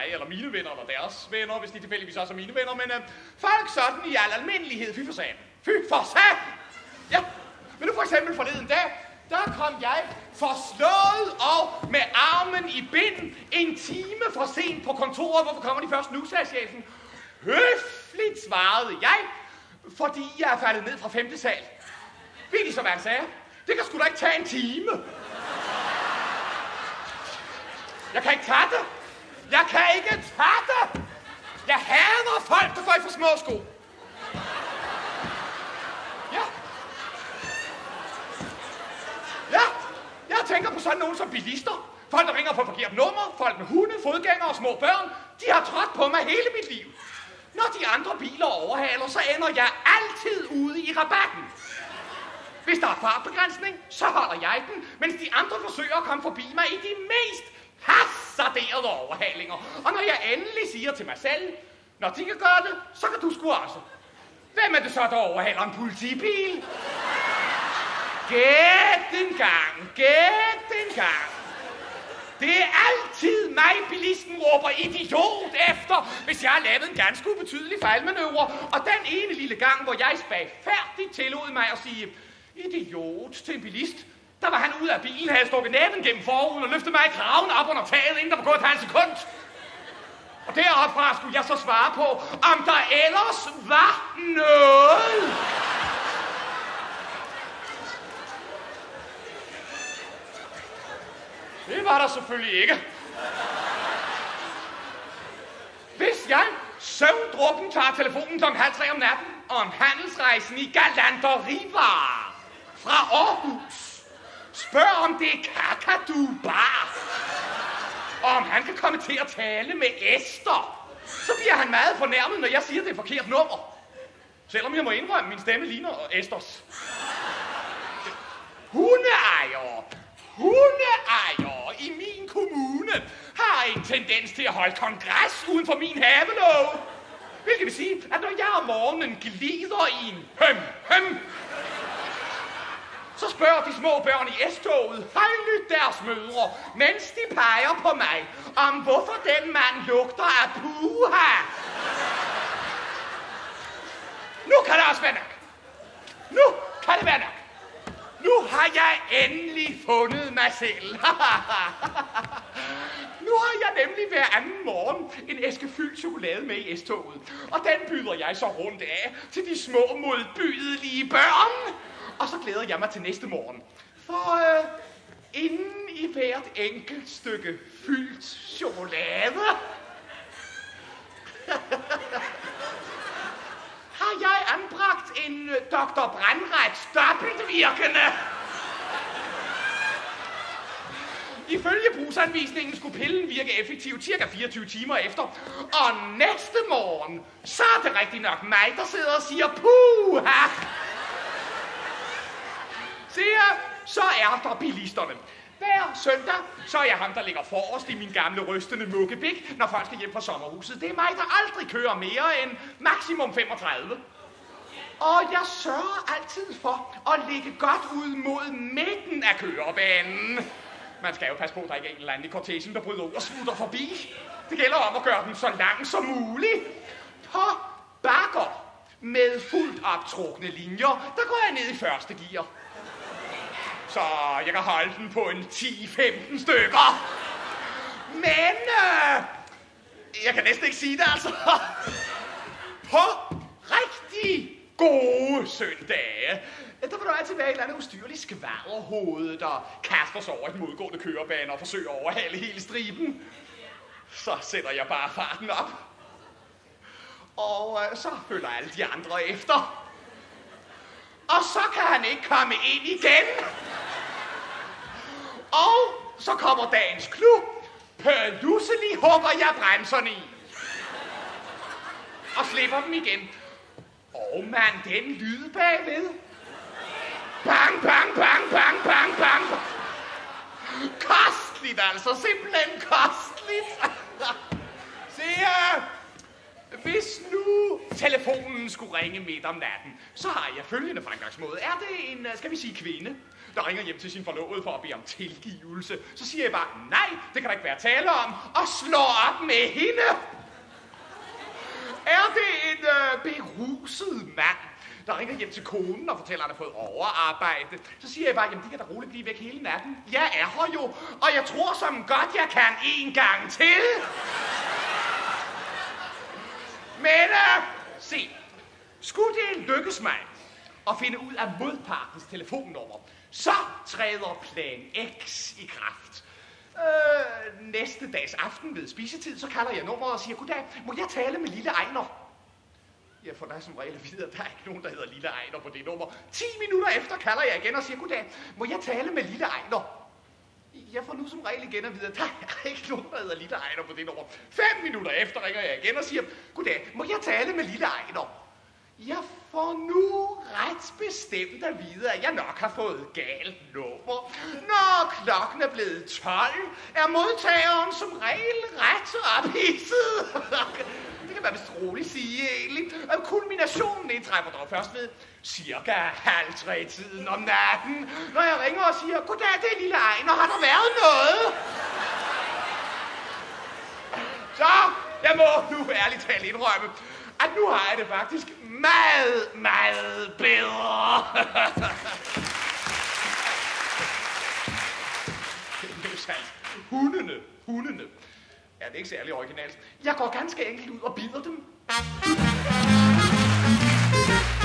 eller mine venner, eller deres venner, hvis de tilfældigvis også er mine venner, men folk sådan i al almindelighed, fy for satan. Fy for satan! Ja, men nu for eksempel forleden dag, der kom jeg forslået og med armen i bind en time for sent på kontoret. Hvorfor kommer de først nu, sagde chefen. Høfligt svarede jeg, fordi jeg er faldet ned fra 5. sal. Ved I så, hvad han sagde? Det kan sgu da ikke tage en time. Jeg kan ikke tage det. Jeg kan ikke tage det. Jeg hader folk, der går i for små sko. Ja. Ja, jeg tænker på sådan nogen som bilister. Folk, der ringer på forkert nummer. Folk med hunde, fodgængere og små børn. De har trådt på mig hele mit liv. Når de andre biler overhaler, så ender jeg altid ude i rabatten. Hvis der er fartbegrænsning, så holder jeg den, mens de andre forsøger at komme forbi mig i de mest hasarderede overhalinger. Og når jeg endelig siger til mig selv, når de kan gøre det, så kan du sgu også. Hvem er det så, der overhaler en politibil? Gæt en gang, gæt en gang. Det er altid mig, bilisten råber idiot efter, hvis jeg har lavet en ganske ubetydelig fejlmanøvre. Og den ene lille gang, hvor jeg spagfærdigt tillod mig at sige idiot til en bilist, der var han ude af bilen, havde stukket næven gennem forruden og løftet mig i kraven op under taget, inden der var gået et halvt sekund. Og deroppefra skulle jeg så svare på, om der ellers var noget. Det var der selvfølgelig ikke. Hvis jeg søvndrukken tager telefonen kl. 2:30 om natten om handelsrejsen i galanterivarer fra Aarhus, spørg om det er Kakadu Bar, og om han kan komme til at tale med Esther, så bliver han meget fornærmet, når jeg siger, det er forkert nummer. Selvom jeg må indrømme, min stemme ligner Esthers. Hundeejere i min kommune har en tendens til at holde kongres uden for min havelåge. Hvilket vil sige, at når jeg om morgenen glider i en høm, så spørger de små børn i S-toget højlydt deres mødre, mens de peger på mig, om hvorfor den mand lugter af puha. Nu kan det også være nok. Nu kan det være nok. Nu har jeg endelig fundet mig selv. Nu har jeg nemlig hver anden morgen en æske fyldt chokolade med i S-toget. Og den byder jeg så rundt af til de små modbydelige børn. Og så glæder jeg mig til næste morgen. For inden i hvert enkelt stykke fyldt chokolade har jeg anbragt en Dr. Brandrets dobbeltvirkende. Ifølge brugsanvisningen skulle pillen virke effektivt cirka 24 timer efter. Og næste morgen, så er det rigtig nok mig, der sidder og siger puha. Se, så er der bilisterne. Hver søndag, så er jeg ham, der ligger forrest i min gamle rystende mukkebik, når folk skal hjem fra sommerhuset. Det er mig, der aldrig kører mere end maksimum 35. Og jeg sørger altid for at ligge godt ud mod midten af kørebanen. Man skal jo passe på, at der ikke er en eller anden i kortesen, der bryder ud og smutter forbi. Det gælder om at gøre den så lang som muligt. På bakker med fuldt optrukne linjer, der går jeg ned i første gear. Så jeg kan holde den på en 10-15 stykker. Men jeg kan næsten ikke sige det, altså. På rigtig gode søndage, der vil der altid være et eller andet ustyrligt skvaderhoved, der kaster sig over et modgående kørebane og forsøger at overhale hele striben. Så sætter jeg bare farten op. Og så følger alle de andre efter. Og så kan han ikke komme ind igen. Og så kommer dagens klub. Pludselig hugger jeg bremserne i. Og slipper dem igen. Og mand, den lyd bagved. Bang, bang, bang, bang, bang, bang. Kostligt altså, simpelthen kostligt. Se, hvis nu telefonen skulle ringe midt om natten, så har jeg følgende fremgangsmåde. Er det en, skal vi sige, kvinde, der ringer hjem til sin forlovede for at bede om tilgivelse, så siger jeg bare, nej, det kan der ikke være tale om, og slår op med hende. Er det en beruset mand, der ringer hjem til konen og fortæller, at han har fået overarbejde, så siger jeg bare, jamen de kan da roligt blive væk hele natten. Jeg er her jo, og jeg tror som godt, jeg kan en gang til. Men se, skulle det lykkes mig at finde ud af modpartens telefonnummer, så træder plan X i kraft. Næste dags aften ved spisetid, så kalder jeg nummeret og siger, goddag, må jeg tale med lille Ejner? Jeg får da som regel at vide, at der er ikke nogen, der hedder lille Ejner på det nummer. 10 minutter efter kalder jeg igen og siger, goddag, må jeg tale med lille Ejner? Jeg får nu som regel igen at vide, at der er ikke nogen, der hedder lille Ejner på det nummer. 5 minutter efter ringer jeg igen og siger, goddag, må jeg tale med lille Ejner? Jeg får nu ret bestemt at vide, at jeg nok har fået galt nummer. Når klokken er blevet 12, er modtageren som regel ret ophidset. Det kan man vist roligt sige, egentlig. Og kulminationen indtræffer dog først ved cirka 2:30 om natten, når jeg ringer og siger, goddag, det er lille Ejner, har der været noget? Så, jeg må nu ærligt talt indrømme, at nu har jeg det faktisk meget, meget bedre. Det er sandt. Hundene. Ja, det er ikke særlig originalt. Jeg går ganske enkelt ud og bider dem.